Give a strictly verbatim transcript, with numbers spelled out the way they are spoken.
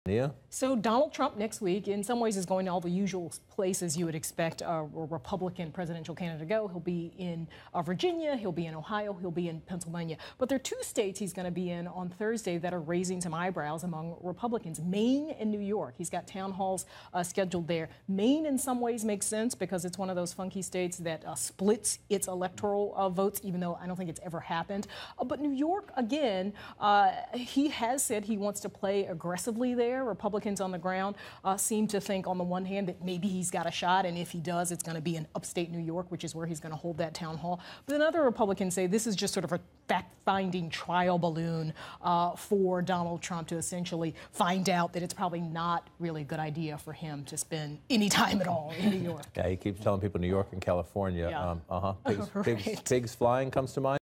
Nia? So Donald Trump next week, in some ways, is going to all the usual places you would expect a Republican presidential candidate to go. He'll be in uh, Virginia, he'll be in Ohio, he'll be in Pennsylvania. But there are two states he's going to be in on Thursday that are raising some eyebrows among Republicans, Maine and New York. He's got town halls uh, scheduled there. Maine, in some ways, makes sense because it's one of those funky states that uh, splits its electoral uh, votes, even though I don't think it's ever happened. Uh, but New York, again, uh, he has said he wants to play aggressively there. Republicans on the ground uh, seem to think, on the one hand, that maybe he's got a shot, and if he does, it's going to be in upstate New York, which is where he's going to hold that town hall. But then other Republicans say this is just sort of a fact-finding trial balloon uh, for Donald Trump to essentially find out that it's probably not really a good idea for him to spend any time at all in New York. Yeah, he keeps telling people New York and California. Yeah. Um, uh-huh. Pigs, Right. pigs, pigs flying comes to mind.